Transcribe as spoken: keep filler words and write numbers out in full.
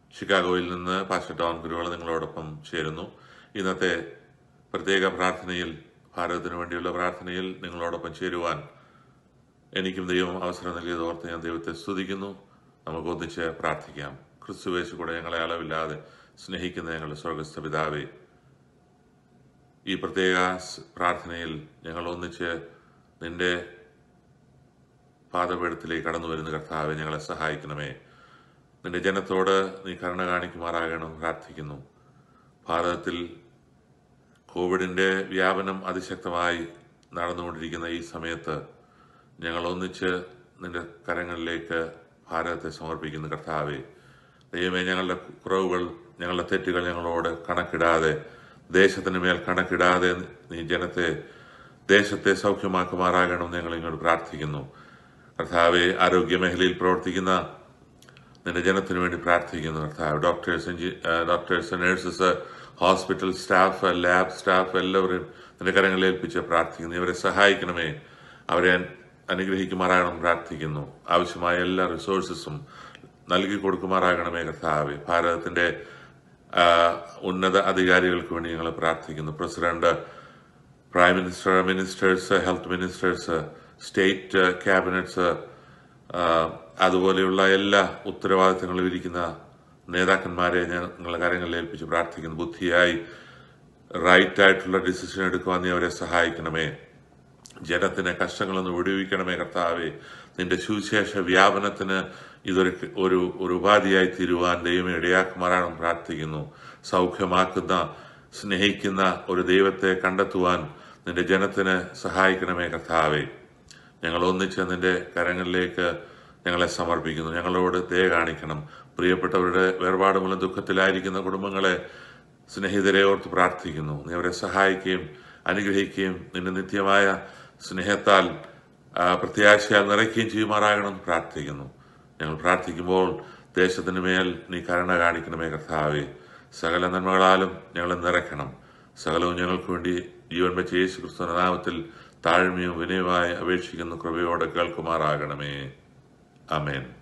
ഷിക്കാഗോയിൽ നിന്ന് Pr.Dawn കുരുവിള നിങ്ങളോടൊപ്പം ചേരുന്നു. ഇന്നത്തെ പ്രത്യേക പ്രാർത്ഥനയിൽ, ഭാരതത്തിന് വേണ്ടിയുള്ള പ്രാർത്ഥനയിൽ നിങ്ങളോടൊപ്പം ചേരുവാൻ എനിക്കും ദൈവം അവസരം നൽകിയത് ഓർത്ത് ഞാൻ ദൈവത്തെ സ്തുതിക്കുന്നു. നമുക്ക് ഒന്നിച്ച് പ്രാർത്ഥിക്കാം. ക്രിസ്തുവേശു കൂടെ ഞങ്ങളെ അളവില്ലാതെ സ്നേഹിക്കുന്ന ഞങ്ങളുടെ സ്വർഗസ്ഥ പിതാവേ, ഈ പ്രത്യേക പ്രാർത്ഥനയിൽ ഞങ്ങൾ ഒന്നിച്ച് നിന്റെ പാദപീഠത്തിലേക്ക് കടന്നു വരുന്ന കർത്താവെ, ഞങ്ങളെ സഹായിക്കണമേ. നിന്റെ ജനത്തോട് നീ കരുണ കാണിക്കുമാറാകണം പ്രാർത്ഥിക്കുന്നു. ഭാരതത്തിൽ കോവിഡിൻ്റെ വ്യാപനം അതിശക്തമായി നടന്നുകൊണ്ടിരിക്കുന്ന ഈ സമയത്ത് ഞങ്ങൾ ഒന്നിച്ച് നിന്റെ കരങ്ങളിലേക്ക് ഭാരതത്തെ സമർപ്പിക്കുന്നു കർത്താവെ. ദൈവമേ, ഞങ്ങളുടെ കുറവുകൾ, ഞങ്ങളുടെ തെറ്റുകൾ ഞങ്ങളോട് കണക്കിടാതെ, ദേശത്തിന് മേൽ കണക്കിടാതെ നീ ജനത്തെ, ദേശത്തെ സൗഖ്യമാക്കുമാറാകണം ഞങ്ങൾ ഇങ്ങോട്ട് പ്രാർത്ഥിക്കുന്നു കർത്താവെ. ആരോഗ്യ മേഖലയിൽ പ്രവർത്തിക്കുന്ന നിന്റെ ജനത്തിന് വേണ്ടി പ്രാർത്ഥിക്കുന്നു കർത്താവ്. Doctors, doctors, nurses, hospital staff, lab staff എല്ലാവരും നിന്റെ കരങ്ങളിൽ ഏൽപ്പിച്ച് പ്രാർത്ഥിക്കുന്നു. ഇവരെ സഹായിക്കണമേ, അവരെ അനുഗ്രഹിക്കുമാറാകണം പ്രാർത്ഥിക്കുന്നു. ആവശ്യമായ എല്ലാ റിസോഴ്സസും നൽകി കൊടുക്കുമാറാകണമേ കർത്താവെ. ഭാരതത്തിന്റെ ഉന്നത അധികാരികൾക്ക് വേണ്ടി ഞങ്ങൾ പ്രാർത്ഥിക്കുന്നു. President, prime minister, ministers, health ministers, state cabinets, അതുപോലെയുള്ള എല്ലാ ഉത്തരവാദിത്തങ്ങളും ഇരിക്കുന്ന നേതാക്കന്മാരെ ഞങ്ങളുടെ കാര്യങ്ങളിൽ ഏൽപ്പിച്ച് പ്രാർത്ഥിക്കുന്നു. ബുദ്ധിയായി റൈറ്റ് ആയിട്ടുള്ള ഡിസിഷൻ എടുക്കുവാൻ നീ അവരെ സഹായിക്കണമേ. ജനത്തിന് കഷ്ടങ്ങളൊന്ന് വിടുവിക്കണമേ കർത്താവെ. നിന്റെ സുവിശേഷ വ്യാപനത്തിന് ഇതൊരു ഒരു ഒരു ഉപാധിയായി തീരുവാൻ ദൈവമേ ഇടയാക്കുമാറാണ് പ്രാർത്ഥിക്കുന്നു. സൗഖ്യമാക്കുന്ന, സ്നേഹിക്കുന്ന ഒരു ദൈവത്തെ കണ്ടെത്തുവാൻ നിന്റെ ജനത്തിന് സഹായിക്കണമേ കർത്താവെ. ഞങ്ങൾ ഒന്നിച്ച് നിന്റെ കരങ്ങളിലേക്ക് ഞങ്ങളെ സമർപ്പിക്കുന്നു. ഞങ്ങളോട് ദയ കാണിക്കണം. പ്രിയപ്പെട്ടവരുടെ വേർപാട് മൂലം ദുഃഖത്തിലായിരിക്കുന്ന കുടുംബങ്ങളെ, സ്നേഹിതരെ ഓർത്ത് പ്രാർത്ഥിക്കുന്നു. നീ അവരെ സഹായിക്കുകയും അനുഗ്രഹിക്കുകയും നിന്റെ നിത്യമായ സ്നേഹത്താൽ പ്രത്യാശയാൽ നിറയ്ക്കുകയും ചെയ്യുമാറാകണം പ്രാർത്ഥിക്കുന്നു. ഞങ്ങൾ പ്രാർത്ഥിക്കുമ്പോൾ ദേശത്തിന് മേൽ നീ കരുണ കാണിക്കണമേ കർത്താവേ. സകല നന്മകളാലും ഞങ്ങളെ നിറയ്ക്കണം. സകലവും ഞങ്ങൾക്ക് വേണ്ടി ജീവൻ വെച്ച യേശു ക്രിസ്തുവിന്റെ നാമത്തിൽ താഴ്മയും വിനയമായി അപേക്ഷിക്കുന്ന കൃപയോടെ കേൾക്കുമാറാകണമേ. ആമേൻ.